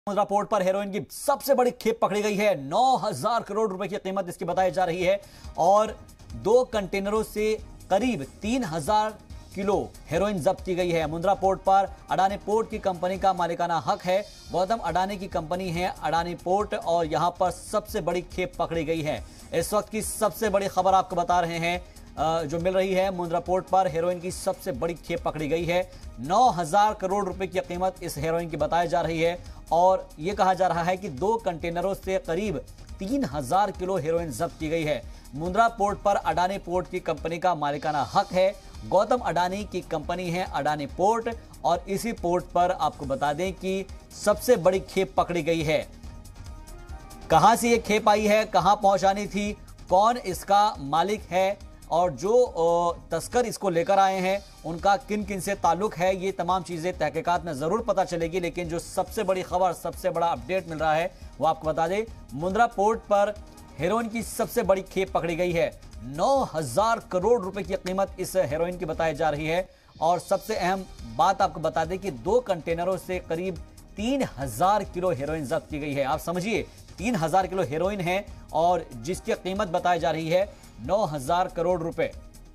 Mundra port पर heroin की सबसे बड़ी खेप पकड़ी गई है। 9,000 करोड़ रुपए की कीमत इसकी बताई जा रही है और 2 कंटेनरों से करीब 3,000 किलो हेरोइन जब्त की गई है। मुंद्रा पोर्ट पर अडानी पोर्ट की कंपनी का मालिकाना हक है। गौतम अडानी की कंपनी है अडानी पोर्ट और यहां पर सबसे बड़ी खेप पकड़ी गई है। इस वक्त की सबसे बड़ी खबर आपको बता रहे हैं जो मिल रही है। मुंद्रा पोर्ट पर हेरोइन की सबसे बड़ी खेप पकड़ी गई है। 9,000 करोड़ रुपए की कीमत इस हेरोइन की बताई जा रही है और यह कहा जा रहा है कि 2 कंटेनरों से करीब 3,000 किलो हेरोइन जब्त की गई है। मुंद्रा पोर्ट पर अडानी पोर्ट की कंपनी का मालिकाना हक है। गौतम अडानी की कंपनी है अडानी पोर्ट और इसी पोर्ट पर आपको बता दें कि सबसे बड़ी खेप पकड़ी गई है। कहां से यह खेप आई है, कहां पहुंचानी थी, कौन इसका मालिक है और जो तस्कर इसको लेकर आए हैं उनका किन किन से ताल्लुक है, ये तमाम चीजें तहकीकात में जरूर पता चलेगी। लेकिन जो सबसे बड़ी खबर, सबसे बड़ा अपडेट मिल रहा है वो आपको बता दें, मुंद्रा पोर्ट पर हेरोइन की सबसे बड़ी खेप पकड़ी गई है। 9,000 करोड़ रुपए की कीमत इस हेरोइन की बताई जा रही है और सबसे अहम बात आपको बता दें कि 2 कंटेनरों से करीब 3,000 किलो हेरोइन जब्त की गई है। आप समझिए 3,000 किलो हेरोइन है और जिसकी कीमत बताई जा रही है 9,000 करोड़ रुपए।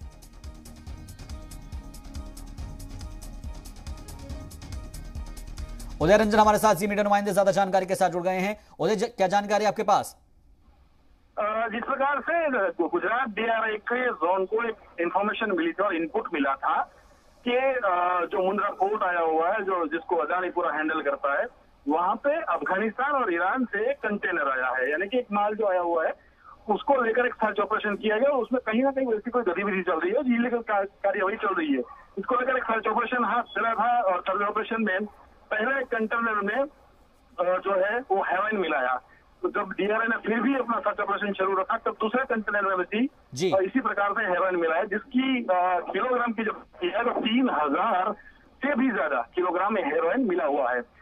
उदय रंजन हमारे साथ जी मीडिया नुमाइंदे ज्यादा जानकारी के साथ जुड़ गए हैं। उदय, क्या जानकारी आपके पास? जिस प्रकार से गुजरात डीआरआई के जोन को एक इंफॉर्मेशन मिली थी और इनपुट मिला था कि जो मुंद्रा पोर्ट आया हुआ है, जो जिसको अडानी पूरा हैंडल करता है, वहां पे अफगानिस्तान और ईरान से कंटेनर आया है। यानी कि एक माल जो आया हुआ है उसको लेकर एक सर्च ऑपरेशन किया गया और उसमें कहीं ना कहीं वैसी कोई गतिविधि चल रही है, इलीगल कार्यवाही चल रही है। इसको लेकर एक सर्च ऑपरेशन हाथ चला था और सर्च ऑपरेशन में पहले कंटेनर में जो है वो हेरोइन मिलाया। तो जब डीआरआई ने फिर भी अपना सर्च ऑपरेशन शुरू रखा तब दूसरे कंटेनर में भी इसी प्रकार से हेरोइन मिला है, जिसकी किलोग्राम की जो है तो 3,000 से भी ज्यादा किलोग्राम में हेरोइन मिला हुआ है।